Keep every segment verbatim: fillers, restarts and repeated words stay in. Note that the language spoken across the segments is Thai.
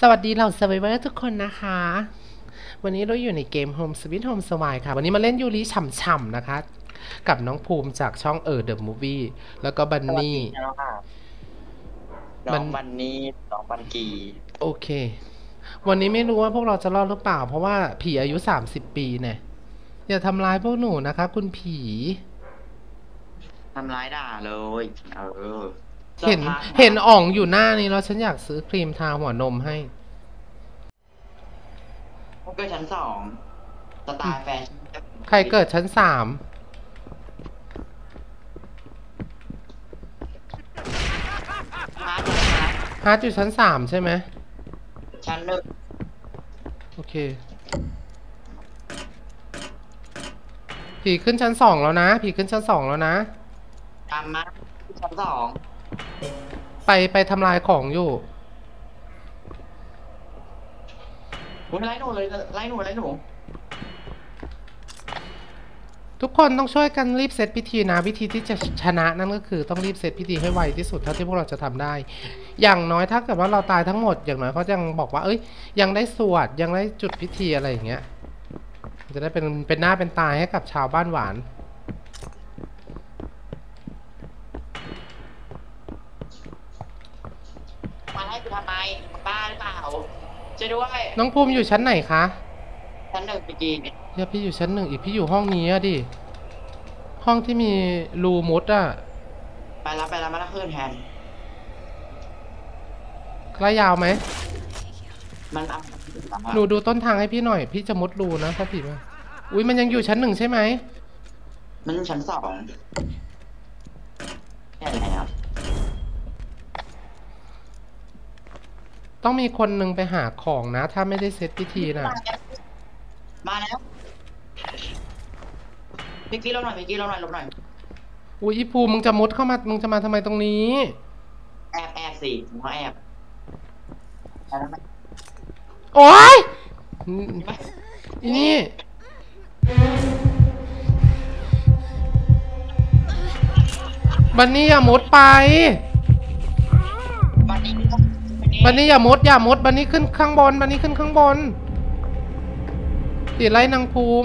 สวัสดีเหล่า Survivor ทุกคนนะคะ วันนี้เราอยู่ในเกม Home Sweet Home Swine ค่ะ วันนี้มาเล่นยูริฉ่ำๆนะคะ กับน้องภูมิจากช่องเออ The Movie แล้วก็บันนี่น้องบันนี่น้องบันกีโอเค วันนี้ไม่รู้ว่าพวกเราจะรอดหรือเปล่า เพราะว่าผีอายุสามสิบปีเนี่ยอย่าทำร้ายพวกหนูนะคะคุณผีทำร้ายด่าเลยเออเห็นเห็นอ่องอยู่หน้านี้แล้วฉันอยากซื้อครีมทาหัวนมให้เกิดชั้นสองสไตล์แฟชั่นใครเกิดชั้นสามฮาร์ดอยู่ชั้นสามใช่ไหมชั้นหนึ่งโอเคผีขึ้นชั้นสองแล้วนะผีขึ้นชั้นสองแล้วนะตามมาชั้นสองไปไปทำลายของอยู่ไล่หนูเลยไล่หนูไล่หนูทุกคนต้องช่วยกันรีบเซตพิธีนะวิธีที่จะชนะนั่นก็คือต้องรีบเซตพิธีให้ไวที่สุดเท่าที่พวกเราจะทำได้อย่างน้อยถ้าเกิดว่าเราตายทั้งหมดอย่างน้อยเขายังบอกว่าเอ้ยยังได้สวดยังได้จุดพิธีอะไรอย่างเงี้ยจะได้เป็นเป็นหน้าเป็นตาให้กับชาวบ้านหวานมาให้กูทำไมบ้าหรือเปล่าช่วยด้วยน้องภูมิอยู่ชั้นไหนคะชั้นหนึ่งพี่กีเนี่ยเดี๋ยวพี่อยู่ชั้นหนึ่งอีกพี่อยู่ห้องนี้อะดิห้องที่มีรูมุดอะไปแล้วไปแล้วมาแล้วขึ้นแทนระยาวไหมมันหนูดูต้นทางให้พี่หน่อยพี่จะมุดรูนะถ้าผิดมาอุ้ยมันยังอยู่ชั้นหนึ่งใช่ไหมมันชั้นสองแค่ไหนครับต้องมีคนหนึ่งไปหาของนะถ้าไม่ได้เซตพิธีนะมาแล้วพี่กี้ลงหน่อยพี่กี้ลงหน่อยลงหน่อยอุ้ยอีภูมึงจะมุดเข้ามามึงจะมาทำไมตรงนี้แอบแอบสิมึงมาแอบโอ๊ยอีนี่บันนี่อย่ามุดไปบันนี่บันนี่อย่ามุดอย่ามุดบันนี่ขึ้นข้างบนบันนี่ขึ้นข้างบนตีไล่นางภูมิ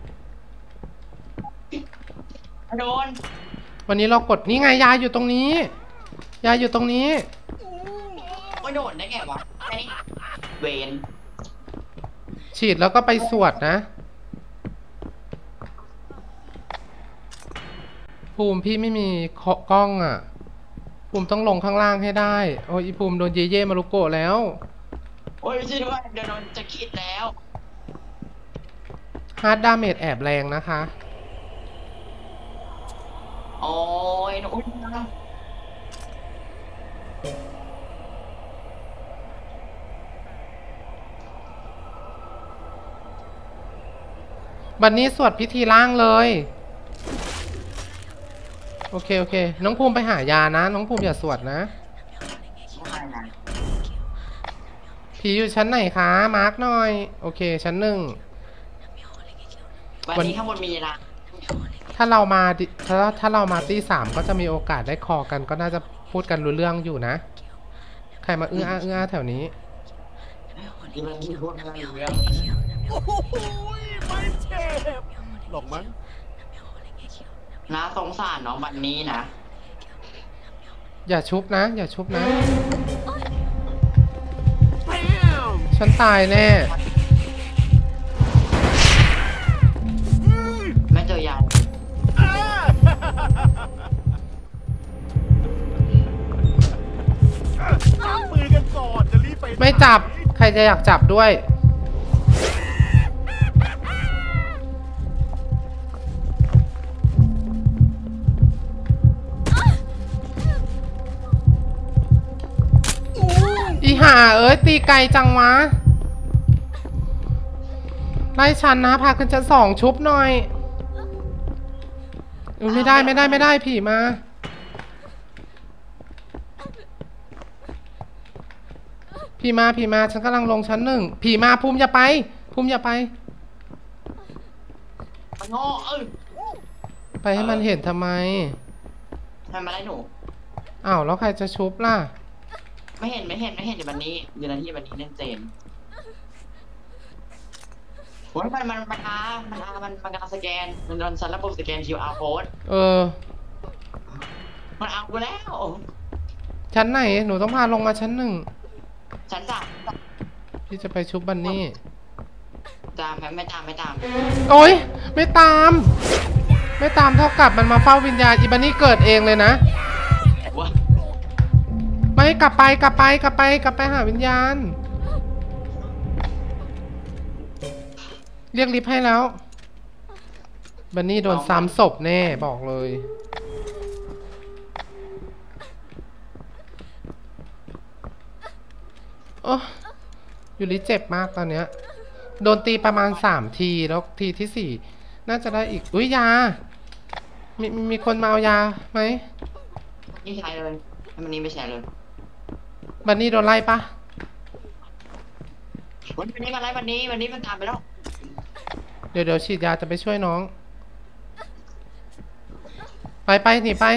โดนวันนี้เรากดนี่ไงยาอยู่ตรงนี้ยาอยู่ตรงนี้ไม่โดนได้ไงวะไอ้เวนฉีดแล้วก็ไปสวดนะภูมิพี่ไม่มีกล้องอ่ะภูมิต้องลงข้างล่างให้ได้โอ้ยภูมิโดนเย่เย่มารุโกะแล้วโอ้ยช่วยด้วยเดี๋ยวโดนจะคิดแล้วฮาร์ดดาเมจแอบแรงนะคะโอ้ยหนูบันนี้สวดพิธีล่างเลยโอเคโอเคน้องภูมิไปหายานะน้องภูมิอย่าสวดนะผีอยู่ชั้นไหนคะมาร์กหน่อยโอเคชั้นหนึ่งวันนี้ข้างบนมีนะถ้าเรามาถ้าถ้าเรามาตีสามก็จะมีโอกาสได้คอกันก็น่าจะพูดกันรู้เรื่องอยู่นะใครมาเอื้อเอื้อแถวนี้มันมีคนอะไรอยู่แล้วโอ้โหไม่เจ็บหลงมั้งน่าสงสารน้องบันนี้นะอย่าชุบนะอย่าชุบนะฉันตายแน่ไม่เจอยาปืนกันก่อนจะรีบไปไม่จับใครจะอยากจับด้วยอีห่าเอ้ยตีไกลจังวะไล่ฉันนะพาขึ้นชั้นสองชุบหน่อยอุ้ยไม่ได้ไม่ได้ไม่ได้ผีมาผีมาผีมาฉันกำลังลงชั้นหนึ่งผีมาภูมิอย่าไปภูมิอย่าไปโง่เออไปให้มันเห็นทำไมทำมาได้หนูอ้าวแล้วใครจะชุบล่ะไม่เห็นไม่เห็นไม่เห็นเดี๋ยววันนี้เดี๋ยวนาทีวันนี้เล่นเจนโอ้ยมันมันมันอามันอามันมันกำลังสแกนมันโดนชั้นระบบสแกน คิว อาร์ code เออมันเอากูแล้วชั้นไหนหนูต้องพาลงมาชั้นหนึ่งชั้นสามพี่จะไปชุบบันนี่ตามไหมไม่ตามไม่ตามโอ๊ยไม่ตาม ไม่ตามเท่ากับมันมาเฝ้าวิญญาณอีบันนี่เกิดเองเลยนะวะไม่กลับไปกลับไปกลับไปกลับไปหาวิญญาณ เรียกลิฟต์ให้แล้วบันนี่โดนซ้ำศพแน่บอกเลยโอ้ยูริเจ็บมากตอนเนี้ยโดนตีประมาณสามทีแล้วทีที่สี่น่าจะได้อีกอุ้ยยามีมีมีคนมาเอายาไหมนี่ใช้เลยวันนี้ไม่ใช้เลยบันนี่โดนไล่ปะวันนี้มาไล่วันนี้วันนี้มันตามไปแล้วเดี๋ยวเดี๋ยวฉีดยาจะไปช่วยน้อง ไปไปหนีไป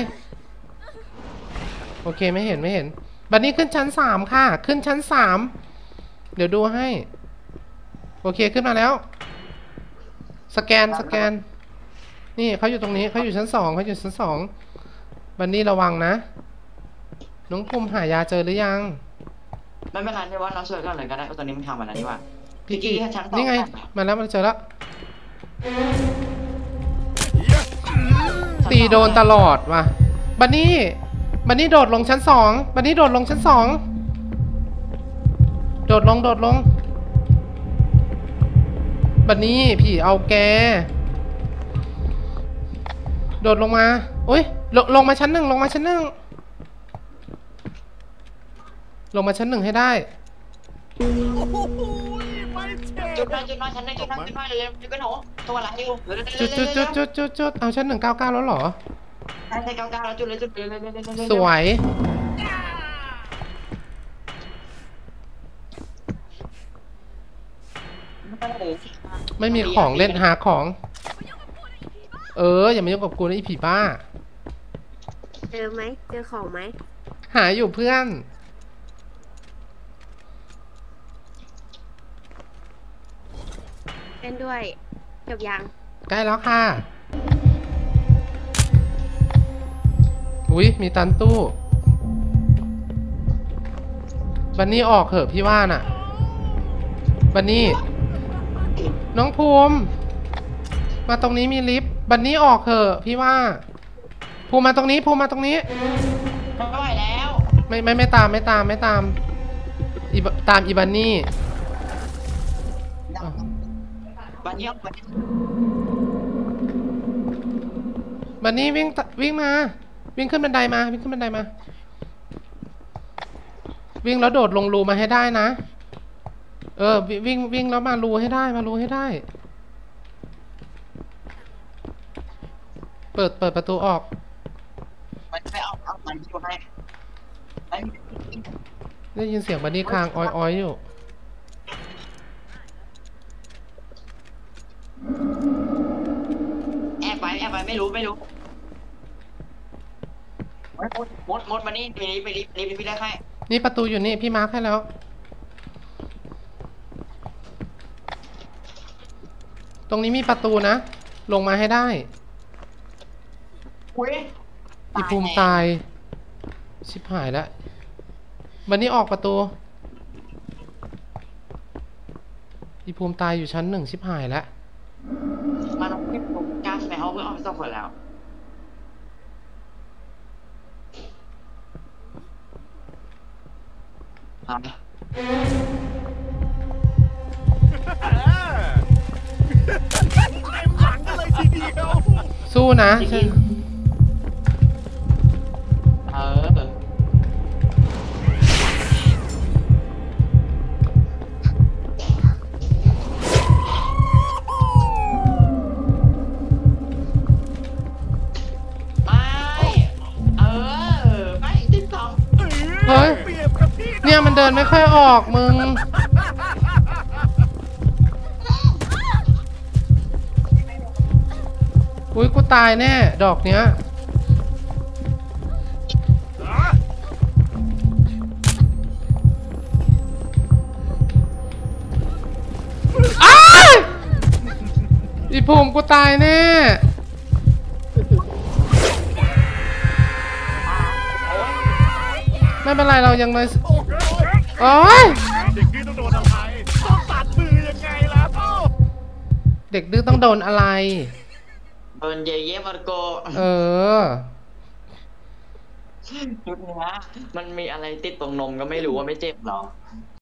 โอเคไม่เห็นไม่เห็นบันนี่ขึ้นชั้นสามค่ะขึ้นชั้นสามเดี๋ยวดูให้โอเคขึ้นมาแล้วสแกนสแกนนี่เขาอยู่ตรงนี้เขาอยู่ชั้นสองเขาอยู่ชั้นสองบันนี่ระวังนะน้องภูมิหายาเจอหรือยังไม่เป็นไรที่ว่าเราช่วยกันเลยก็ได้ตอนนี้มันทำมาแล้วนี่ว่าพี่พี่กี้กี้ชั้นสองนี่ไงมาแล้วมันเจอแล้วตีโดนตลอดว่ะบันนี่บันนี่โดดลงชั้นสองบันนี่โดดลงชั้นสองโดดลงโดดลงบันนี่พี่เอาแกโดดลงมาโอ้ยลงลงมาชั้นหนึ่งลงมาชั้นหนึ่งลงมาชั้นหนึ่งให้ได้โอ้โหไม่เจ็บจุดน้อยจุดน้อยชั้นหนึ่งจุดน้อยจุดน้อยเร็วๆจุดกันโหตัวอะไรอยู่เร็วๆจุดจุดจุดจุดจุดจุดเอาชั้นหนึ่งเก้าเก้าแล้วเหรอใช่ใช่เก้าเก้าแล้วจุดเลยจุดเลยเร็วๆๆๆๆสวยไม่มีของเล่นหาของ เอออย่ามายุ่งกับกูนะไอ้ผีบ้าเจอไหมเจอของไหมหาอยู่เพื่อนเล่นด้วยจบยังใกล้แล้วค่ะอุ้ยมีตันตู้บันนี่ออกเหอะพี่ว่าน่ะบันนี่น้องภูมิมาตรงนี้มีลิฟต์บันนี่ออกเหอะพี่ว่าภูมิมาตรงนี้ภูมิมาตรงนี้ไม่ไหวแล้วไม่ไม่ไม่ตามไม่ตามไม่ตามอีบตามอีบันนี่อ้าววันนี้วันนี้บันนี่วิ่งตวิ่งมาวิ่งขึ้นบันไดมาวิ่งขึ้นบันไดมา วิ่งแล้วโดดลงรูมาให้ได้นะเออวิวิ่งวิ่งแล้วมารูให้ได้มารูให้ได้ เปิดเปิดประตูออกมันไม่เอาเอามันที่ให้ไอ้ได้ยินเสียงบันนี่คางอ้อยอ้อยอยู่แอบไปแอบไปไม่รู้ไม่รู้มดมดมดมานี่ไปรีบไปรีบรีบพี่ได้ให้นี่ประตูอยู่นี่พี่มาร์คให้แล้ว ตรงนี้มีประตูนะ ลงมาให้ได้อุ้ยอีภูมิตาย ชิบหายแล้วบันนี่ออกประตู อีภูมิตายอยู่ชั้นหนึ่งชิบหายแล้วมาลงที่ผมกล้าใช่ไหมเขาเพิ่งเอาไปสองคนแล้วฮะเต็มหลังกันเลยทีเดียวสู้นะฉันเออไม่เออไม่ติดสองเฮ้ยเปรียบกับพี่เนี่ยมันเดินไม่ค่อยออกมึง อุ้ยกูตายแน่ดอกเนี้ยโภูมิกูตายแน่ ไม่เป็นไรเรายังเลยโอ้ยโอ้ยเด็กนี่ต้องโดนอะไรต้องตัดมือยังไงล่ะเอ้าเด็กดื้อต้องโดนอะไรโดนเยเย่มาโกเออชุดเนี้ยมันมีอะไรติดตรงนมก็ไม่รู้ว่าไม่เจ็บหรอ